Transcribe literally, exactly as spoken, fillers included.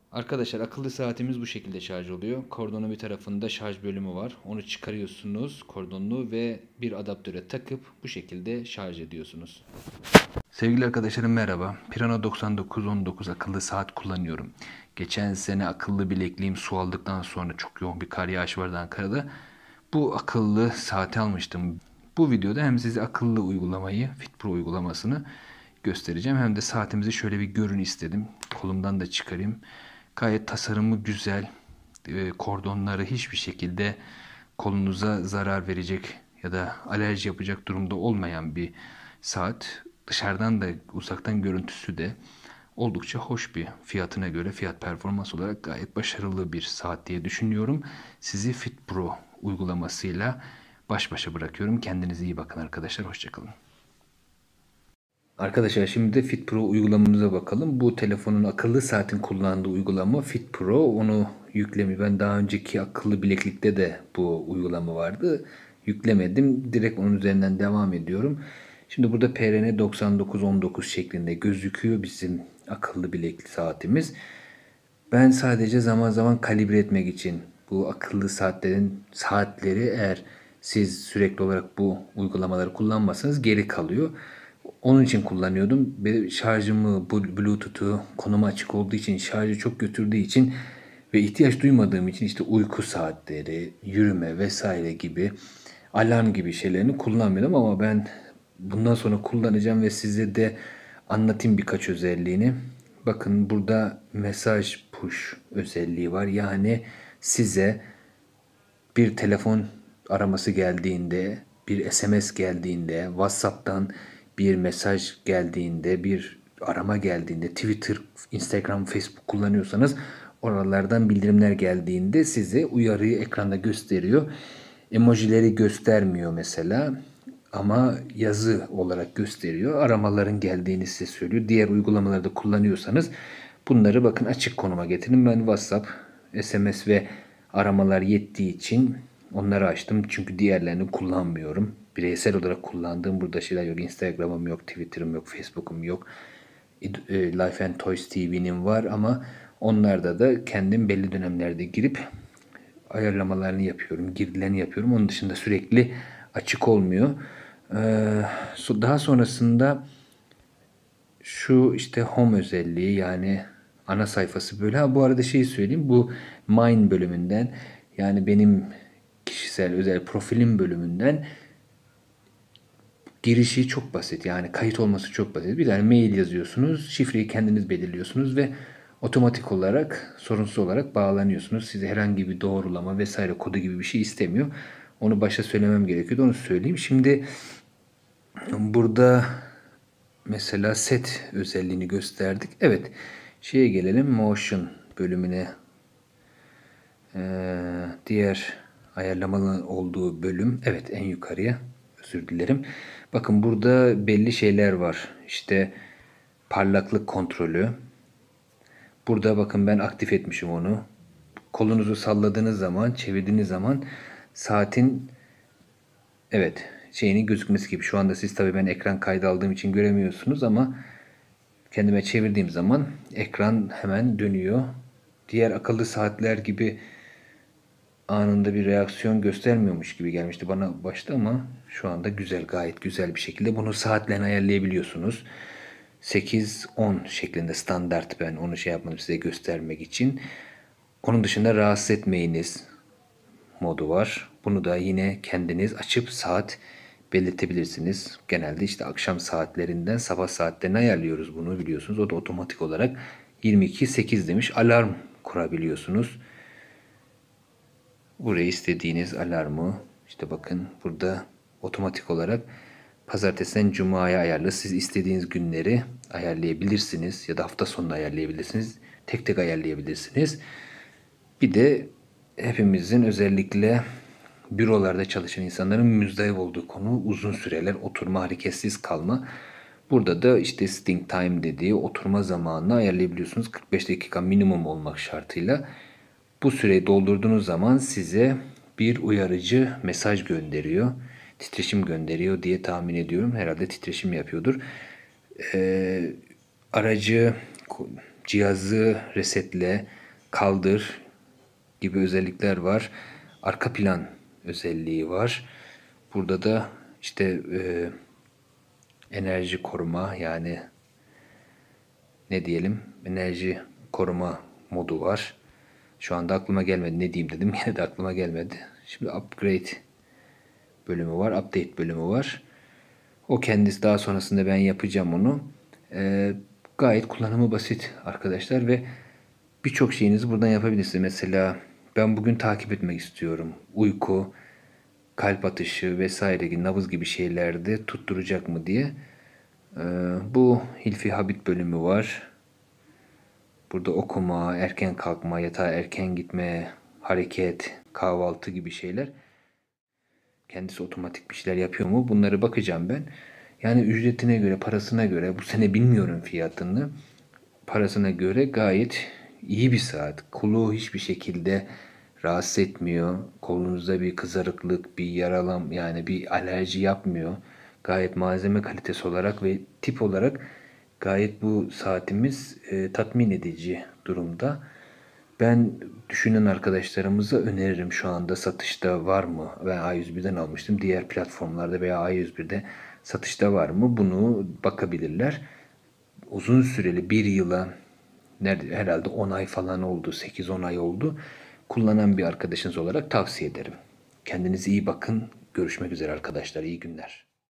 Arkadaşlar akıllı saatimiz bu şekilde şarj oluyor. Kordonun bir tarafında şarj bölümü var. Onu çıkarıyorsunuz kordonlu ve bir adaptöre takıp bu şekilde şarj ediyorsunuz. Sevgili arkadaşlarım merhaba. Pirana doksan dokuz on dokuz akıllı saat kullanıyorum. Geçen sene akıllı bilekliğim su aldıktan sonra çok yoğun bir kar yağışı vardı Ankara'da. Bu akıllı saati almıştım. Bu videoda hem size akıllı uygulamayı, FitPro uygulamasını göstereceğim. Hem de saatimizi şöyle bir görün istedim. Kolumdan da çıkarayım. Gayet tasarımı güzel. E, kordonları hiçbir şekilde kolunuza zarar verecek ya da alerji yapacak durumda olmayan bir saat. Dışarıdan da uzaktan görüntüsü de oldukça hoş bir fiyatına göre fiyat performans olarak gayet başarılı bir saat diye düşünüyorum. Sizi FitPro uygulamasıyla baş başa bırakıyorum. Kendinize iyi bakın arkadaşlar. Hoşçakalın. Arkadaşlar şimdi de FitPro uygulamamıza bakalım. Bu telefonun akıllı saatin kullandığı uygulama FitPro. Onu yüklemi ben daha önceki akıllı bileklikte de bu uygulama vardı. Yüklemedim. Direkt onun üzerinden devam ediyorum. Şimdi burada P R N doksan dokuz on dokuz şeklinde gözüküyor bizim akıllı bileklik saatimiz. Ben sadece zaman zaman kalibre etmek için bu akıllı saatlerin saatleri eğer siz sürekli olarak bu uygulamaları kullanmasanız geri kalıyor. Onun için kullanıyordum. Ve şarjımı, Bluetooth'u konumu açık olduğu için, şarjı çok götürdüğü için ve ihtiyaç duymadığım için işte uyku saatleri, yürüme vesaire gibi alarm gibi şeylerini kullanmıyordum ama ben bundan sonra kullanacağım ve size de anlatayım birkaç özelliğini. Bakın burada mesaj push özelliği var. Yani size bir telefon araması geldiğinde, bir S M S geldiğinde, WhatsApp'tan bir mesaj geldiğinde, bir arama geldiğinde, Twitter, Instagram, Facebook kullanıyorsanız oralardan bildirimler geldiğinde size uyarıyı ekranda gösteriyor. Emojileri göstermiyor mesela ama yazı olarak gösteriyor. Aramaların geldiğini size söylüyor. Diğer uygulamalarda kullanıyorsanız bunları bakın açık konuma getirin. Ben WhatsApp, S M S ve aramalar yettiği için onları açtım. Çünkü diğerlerini kullanmıyorum. Bireysel olarak kullandığım burada şeyler yok. Instagram'ım yok, Twitter'ım yok, Facebook'um yok. Life and Toys T V'nin var ama onlarda da kendim belli dönemlerde girip ayarlamalarını yapıyorum, girdilerini yapıyorum. Onun dışında sürekli açık olmuyor. Ee, daha sonrasında şu işte home özelliği yani ana sayfası böyle. Ha bu arada şeyi söyleyeyim. Bu Mine bölümünden yani benim kişisel özel profilim bölümünden girişi çok basit. Yani kayıt olması çok basit. Bir tane mail yazıyorsunuz. Şifreyi kendiniz belirliyorsunuz ve otomatik olarak sorunsuz olarak bağlanıyorsunuz. Size herhangi bir doğrulama vesaire kodu gibi bir şey istemiyor. Onu başta söylemem gerekiyordu. Onu söyleyeyim. Şimdi burada mesela set özelliğini gösterdik. Evet. Şeye gelelim. Motion bölümüne. Ee, diğer ayarlamalı olduğu bölüm. Evet en yukarıya. Özür dilerim. Bakın burada belli şeyler var. İşte parlaklık kontrolü. Burada bakın ben aktif etmişim onu. Kolunuzu salladığınız zaman, çevirdiğiniz zaman saatin evet şeyini gözükmesi gibi. Şu anda siz tabii ben ekran kaydı aldığım için göremiyorsunuz ama kendime çevirdiğim zaman ekran hemen dönüyor. Diğer akıllı saatler gibi anında bir reaksiyon göstermiyormuş gibi gelmişti bana başta ama şu anda güzel, gayet güzel bir şekilde bunu saatlerini ayarlayabiliyorsunuz. sekiz on şeklinde standart, ben onu şey yapmadım size göstermek için. Onun dışında rahatsız etmeyiniz modu var. Bunu da yine kendiniz açıp saat belirtebilirsiniz. Genelde işte akşam saatlerinden sabah saatlerine ayarlıyoruz bunu biliyorsunuz. O da otomatik olarak yirmi iki sekiz demiş. Alarm kurabiliyorsunuz. Buraya istediğiniz alarmı işte bakın burada otomatik olarak pazartesiden cumaya ayarlı. Siz istediğiniz günleri ayarlayabilirsiniz ya da hafta sonunu ayarlayabilirsiniz. Tek tek ayarlayabilirsiniz. Bir de hepimizin özellikle bürolarda çalışan insanların müzdarip olduğu konu uzun süreler oturma, hareketsiz kalma. Burada da işte sitting time dediği oturma zamanını ayarlayabiliyorsunuz. kırk beş dakika minimum olmak şartıyla. Bu süreyi doldurduğunuz zaman size bir uyarıcı mesaj gönderiyor. Titreşim gönderiyor diye tahmin ediyorum. Herhalde titreşim yapıyordur. Ee, aracı cihazı resetle, kaldır gibi özellikler var. Arka plan özelliği var. Burada da işte e, enerji koruma, yani ne diyelim, enerji koruma modu var. Şu anda aklıma gelmedi. Ne diyeyim dedim. Yine de aklıma gelmedi. Şimdi upgrade bölümü var. Update bölümü var. O kendisi, daha sonrasında ben yapacağım onu. Ee, gayet kullanımı basit arkadaşlar ve birçok şeyinizi buradan yapabilirsiniz. Mesela ben bugün takip etmek istiyorum. Uyku, kalp atışı vesaire gibi, nabız gibi şeylerde tutturacak mı diye. Ee, bu Hilfi Habit bölümü var. Burada okuma, erken kalkma, yatağa erken gitme, hareket, kahvaltı gibi şeyler. Kendisi otomatik bir şeyler yapıyor mu? Bunları bakacağım ben. Yani ücretine göre, parasına göre, bu sene bilmiyorum fiyatını. Parasına göre gayet iyi bir saat. Kolu hiçbir şekilde rahatsız etmiyor. Kolunuzda bir kızarıklık, bir yaralam, yani bir alerji yapmıyor. Gayet malzeme kalitesi olarak ve tip olarak gayet bu saatimiz e, tatmin edici durumda. Ben düşünen arkadaşlarımıza öneririm. Şu anda satışta var mı? Ben A yüz birden almıştım. Diğer platformlarda veya A yüz birde satışta var mı? Bunu bakabilirler. Uzun süreli bir yıla, nerede, herhalde on ay falan oldu. sekiz on ay oldu. Kullanan bir arkadaşınız olarak tavsiye ederim. Kendinize iyi bakın. Görüşmek üzere arkadaşlar. İyi günler.